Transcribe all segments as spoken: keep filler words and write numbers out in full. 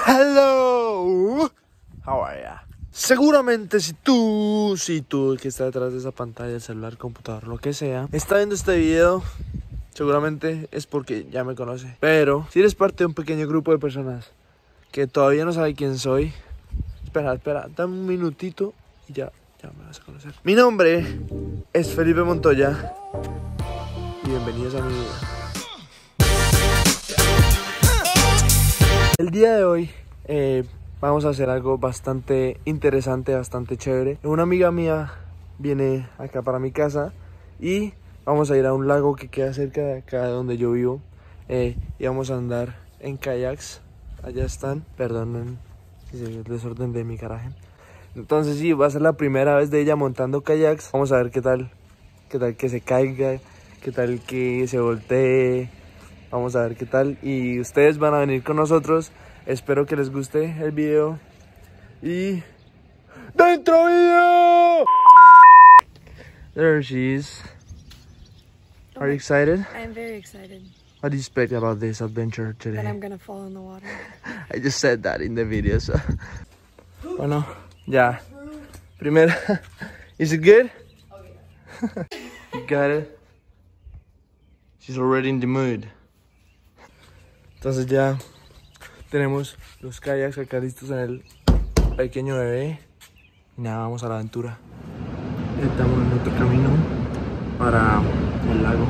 Hello, how are ya? Seguramente si tú, si tú que está detrás de esa pantalla, el celular, computador, lo que sea, está viendo este video, seguramente es porque ya me conoce. Pero si eres parte de un pequeño grupo de personas que todavía no sabe quién soy, espera, espera, dame un minutito y ya, ya me vas a conocer. Mi nombre es Felipe Montoya y bienvenidos a mi vida. El día de hoy eh, vamos a hacer algo bastante interesante, bastante chévere. Una amiga mía viene acá para mi casa y vamos a ir a un lago que queda cerca de acá de donde yo vivo. Eh, y vamos a andar en kayaks. Allá están, perdonen el desorden de mi garaje. Entonces sí, va a ser la primera vez de ella montando kayaks. Vamos a ver qué tal, qué tal que se caiga, qué tal que se voltee. Vamos a ver qué tal y ustedes van a venir con nosotros. Espero que les guste el video. Y... ¡dentro video! There she is. Are you excited? I am very excited. What do you expect about this adventure today? That I'm gonna fall in the water. I just said that in the video, so... Bueno, ya. Primero... Is it good? Oh, yeah. You got it? She's already in the mood. Entonces ya tenemos los kayaks acá listos en el pequeño bebé. Y nada, vamos a la aventura. Estamos en otro camino para el lago.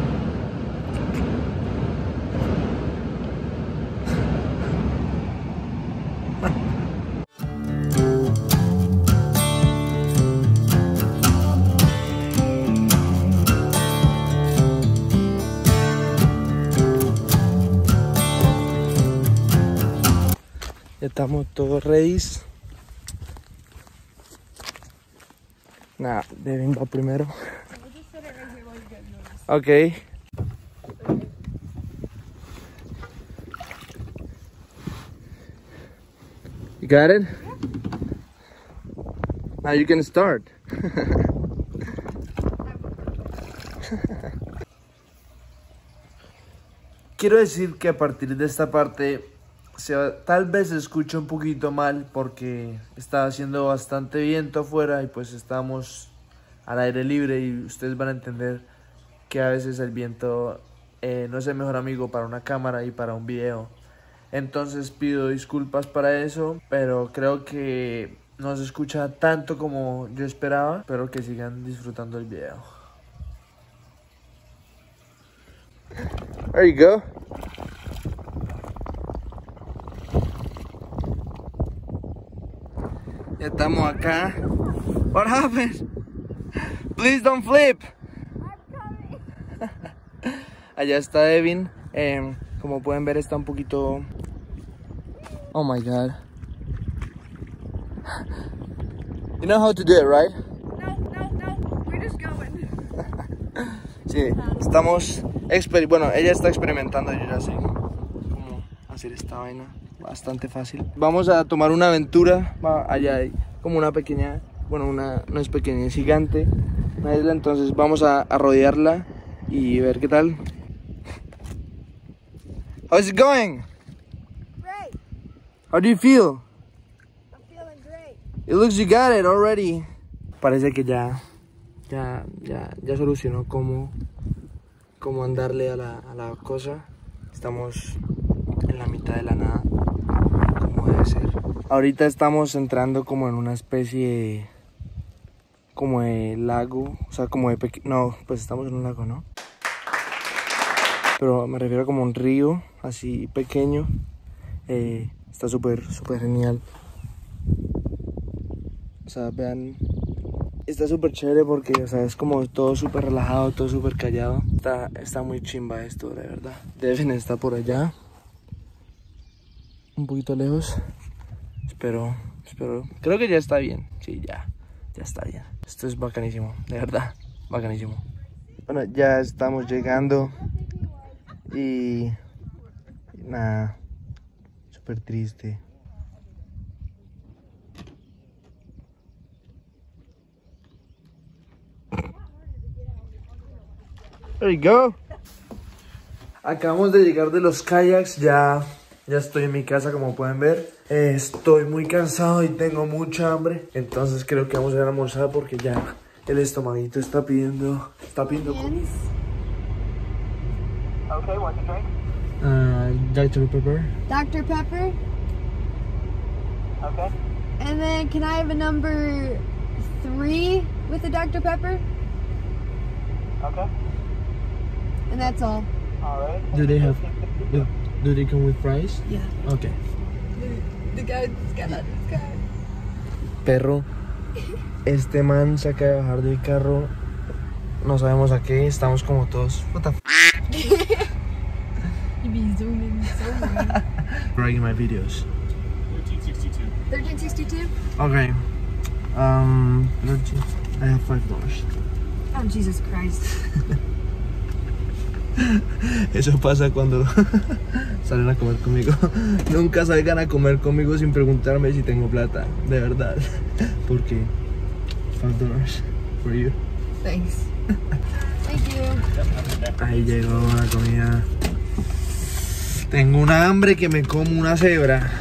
Ya estamos todos ready. Nah, Devin va primero. Ok. You got it? Now you can start. Quiero decir que a partir de esta parte se va, tal vez se escucha un poquito mal porque está haciendo bastante viento afuera y pues estamos al aire libre y ustedes van a entender que a veces el viento eh, no es el mejor amigo para una cámara y para un video. Entonces pido disculpas para eso, pero creo que no se escucha tanto como yo esperaba. Espero que sigan disfrutando el video. There you go. Ya estamos acá. What happened? Please don't flip. Allá está Devin. Eh, como pueden ver está un poquito... Oh my god. You know how to do it, right? No, no, no. We're just going. Sí, estamos... Exper bueno, ella está experimentando, yo ya sé cómo hacer esta vaina. Bastante fácil. Vamos a tomar una aventura. Allá hay como una pequeña, bueno, una no es pequeña, es gigante, una isla. Entonces vamos a, a rodearla y ver qué tal. How's it going? Great. How do you feel? I'm feeling great. It looks you got it already. Parece que ya, ya, ya, ya solucionó cómo, cómo andarle a la, a la cosa. Estamos en la mitad de la nada. Debe ser. Ahorita estamos entrando como en una especie de, como de lago, o sea, como de pequeño, no, pues estamos en un lago, ¿no? Pero me refiero a como un río, así pequeño. Eh, está súper, súper genial. O sea, vean, está súper chévere porque, o sea, es como todo súper relajado, todo súper callado. Está, está muy chimba esto, de verdad. Devin está por allá. Un poquito lejos. Espero, espero. Creo que ya está bien. Sí, ya, ya está bien. Esto es bacanísimo, de verdad, bacanísimo. Bueno, ya estamos llegando. Y, y nada, súper triste. There you go. Acabamos de llegar de los kayaks, ya Ya estoy en mi casa, como pueden ver. Eh, estoy muy cansado y tengo mucha hambre. Entonces creo que vamos a ir a almorzar porque ya el estomaguito está pidiendo... Está pidiendo comida. Okay, what's the drink? Uh, doctor Pepper. Doctor Pepper. Okay. And then can I have a number three with the Doctor Pepper? Okay. And that's all. All right. Do they have... Do, do they come with fries? Yeah. Okay. The guy's got this guy. Perro, este man se acaba de bajar del carro. No sabemos a qué, estamos como todos. What the f? You be zooming so weird. Writing my videos. thirteen sixty-two. thirteen sixty-two? Okay. Um, I have five dollars. Oh, Jesus Christ. Eso pasa cuando salen a comer conmigo. Nunca salgan a comer conmigo sin preguntarme si tengo plata, de verdad. Porque five dollars for you. Thanks. Thank you. Ahí llegó la comida. Tengo una hambre que me como una cebra.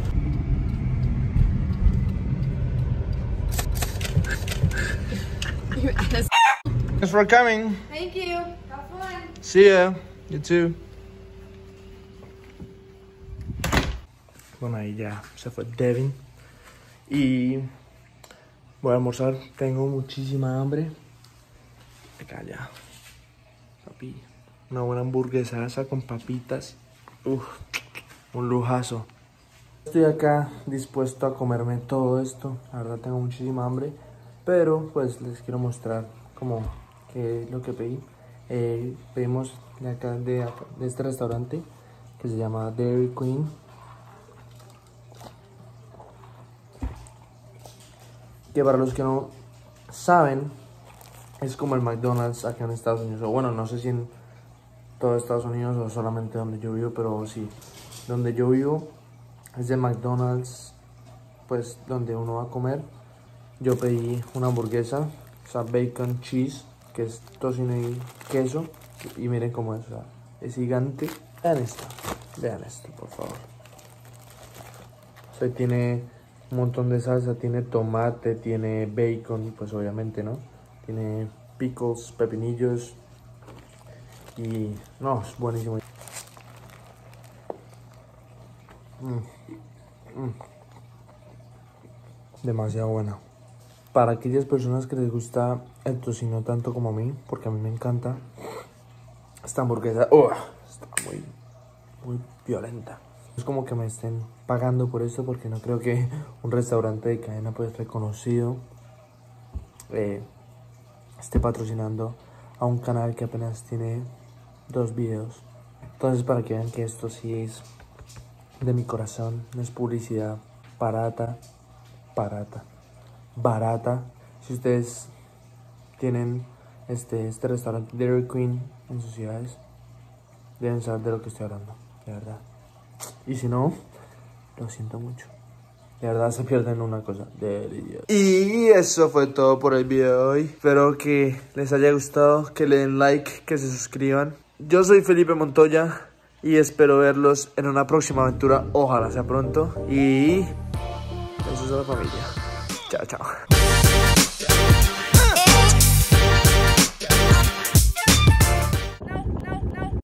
Thanks for coming. Thank you. Have fun. See ya. You too. Bueno, ahí ya se fue Devin. Y voy a almorzar. Tengo muchísima hambre. Acá ya. Papi. Una buena hamburguesa con papitas. Uf, un lujazo. Estoy acá dispuesto a comerme todo esto. La verdad tengo muchísima hambre. Pero pues les quiero mostrar como que lo que pedí. Eh, pedimos de acá, de acá, de este restaurante que se llama Dairy Queen. Que para los que no saben, es como el McDonald's acá en Estados Unidos. O bueno, no sé si en todo Estados Unidos o solamente donde yo vivo, pero sí, donde yo vivo es de McDonald's, pues donde uno va a comer. Yo pedí una hamburguesa, o sea, bacon, cheese, que es tocino y queso. Y miren cómo es, o sea, es gigante. Vean esto, vean esto, por favor. O sea, tiene un montón de salsa, tiene tomate, tiene bacon, y pues obviamente, ¿no? Tiene pickles, pepinillos. Y no, es buenísimo. Mm. Mm. Demasiado buena. Para aquellas personas que les gusta el tocino tanto como a mí, porque a mí me encanta, esta hamburguesa uh, está muy, muy violenta. Es como que me estén pagando por esto, porque no creo que un restaurante de cadena pues reconocido eh, esté patrocinando a un canal que apenas tiene dos videos. Entonces, para que vean que esto sí es de mi corazón, no es publicidad barata, barata. barata. Si ustedes tienen este, este restaurante Dairy Queen en sus ciudades, deben saber de lo que estoy hablando, de verdad. Y si no, lo siento mucho. De verdad se pierden una cosa deliciosa. Y eso fue todo por el video de hoy. Espero que les haya gustado, que le den like, que se suscriban. Yo soy Felipe Montoya y espero verlos en una próxima aventura. Ojalá sea pronto. Y besos a la familia. Chao, chao.